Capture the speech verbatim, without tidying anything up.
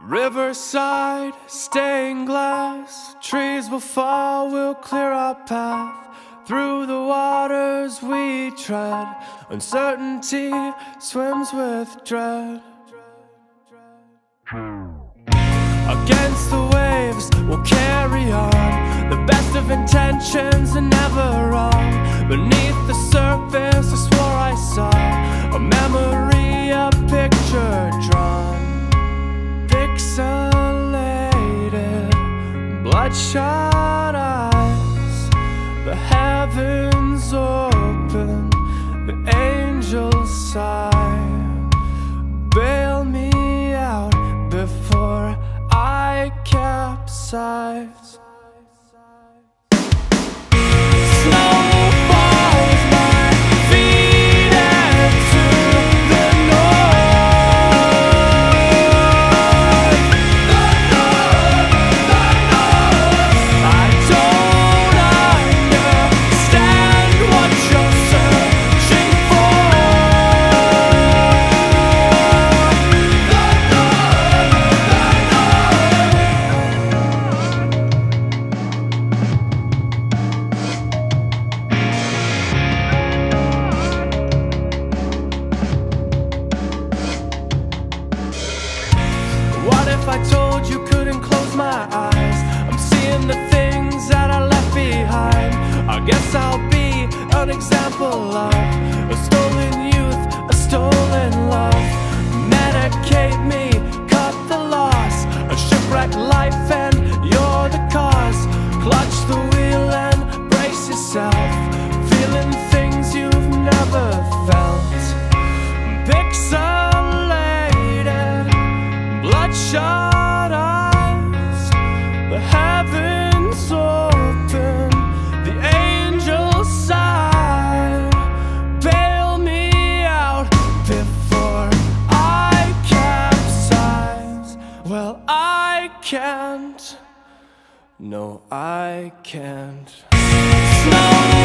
Riverside, stained glass, trees will fall, we'll clear our path. Through the waters we tread, uncertainty swims with dread. Against the waves we'll carry on, the best of intentions are never wrong. Beneath the surface I swore I saw a memory, a picture drawn. Pixelated, bloodshot eyes, the heavens open, the angels sigh. Bail me out before I capsize. What if I told you couldn't close my eyes? I'm seeing the things that I left behind. I guess I'll be an example of a stolen youth, a stolen love. Medicate me, cut the loss, a shipwrecked life and you're the cause. Clutch the wheel and brace yourself, feeling things you've never felt. Pixelated, bloodshot eyes, the heavens open, the angels sigh. Bail me out before I capsize. Well, I can't, no I can't. Snow